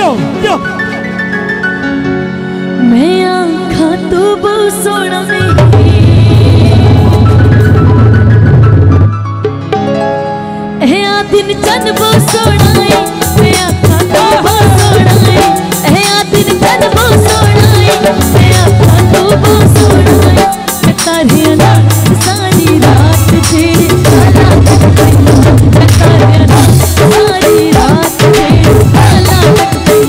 मैं आँखा तो बहुत सोना नहीं है आ दिन चन बहुत सोना है मैं आँखा तो बहुत सोना है आ दिन चन बहुत सोना है मैं आँखा तो बहुत सोना है मैं तारे ना सारी रात तेरे काला तक गई मैं तारे ना सारी रात तेरे काला तक गई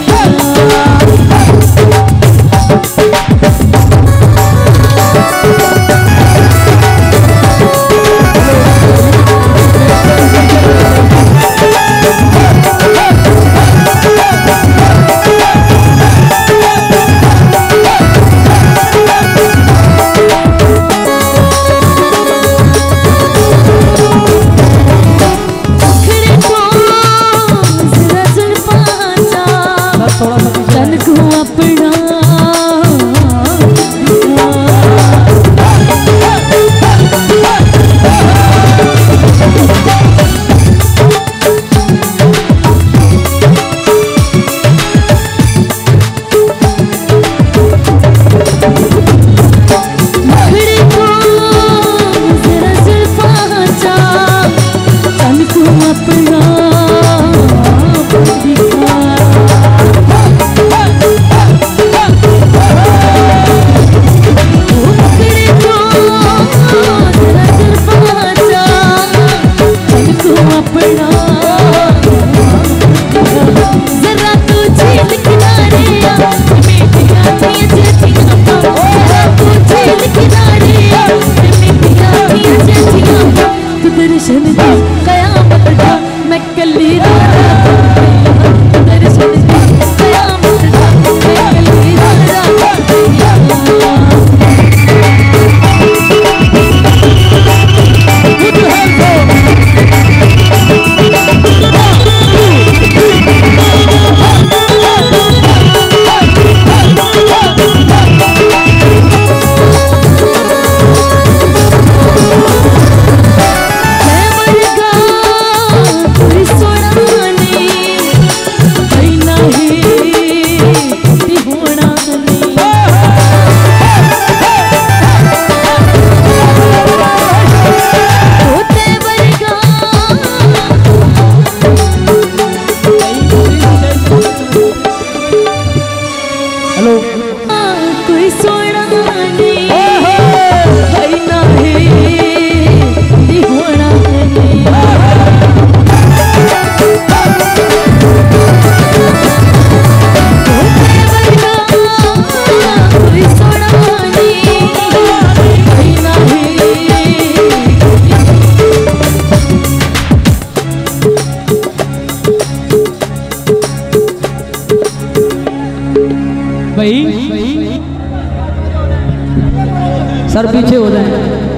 सर पीछे हो जाए।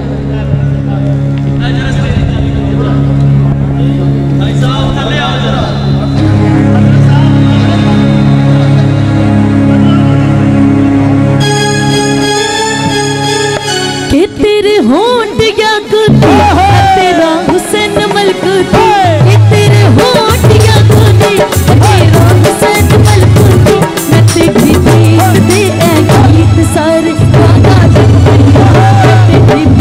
के तेरे होंठ या कुत्ते तेरा हुसैन मलक के तेरे होंठ या कुत्ते तेरा हुसैन मलक मैं तेरी गीत दे गीत सारे गाना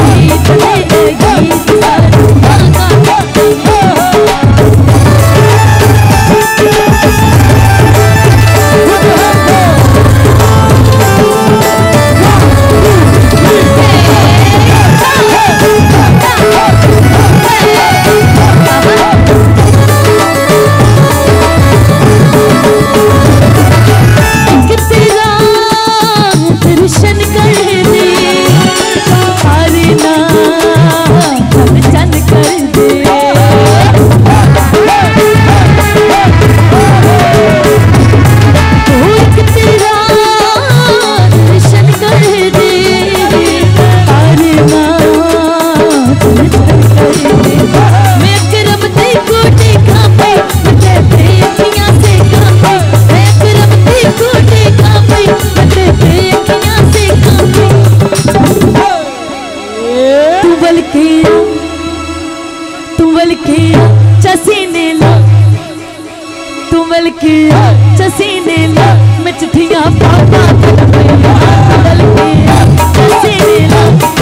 चसीने ला मैं चिट्ठियां पापा बदल के चसीने ला